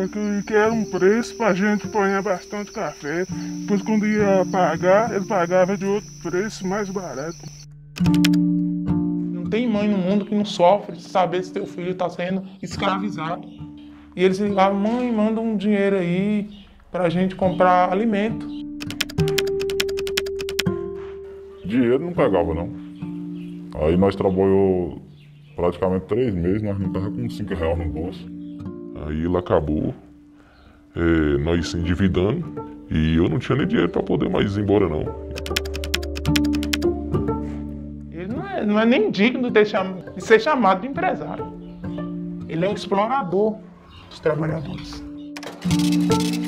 que era um preço pra gente pôr bastante café. Depois quando ia pagar, ele pagava de outro preço mais barato. Não tem mãe no mundo que não sofre de saber se teu filho está sendo escravizado. E eles ligavam, mãe, manda um dinheiro aí pra gente comprar alimento. Dinheiro não pegava, não. Aí nós trabalhou praticamente 3 meses, nós não tava com 5 reais no bolso. Aí ele acabou, nós se endividando, e eu não tinha nem dinheiro para poder mais ir embora, não. Ele não é nem digno de ser chamado de empresário. Ele é um explorador dos trabalhadores.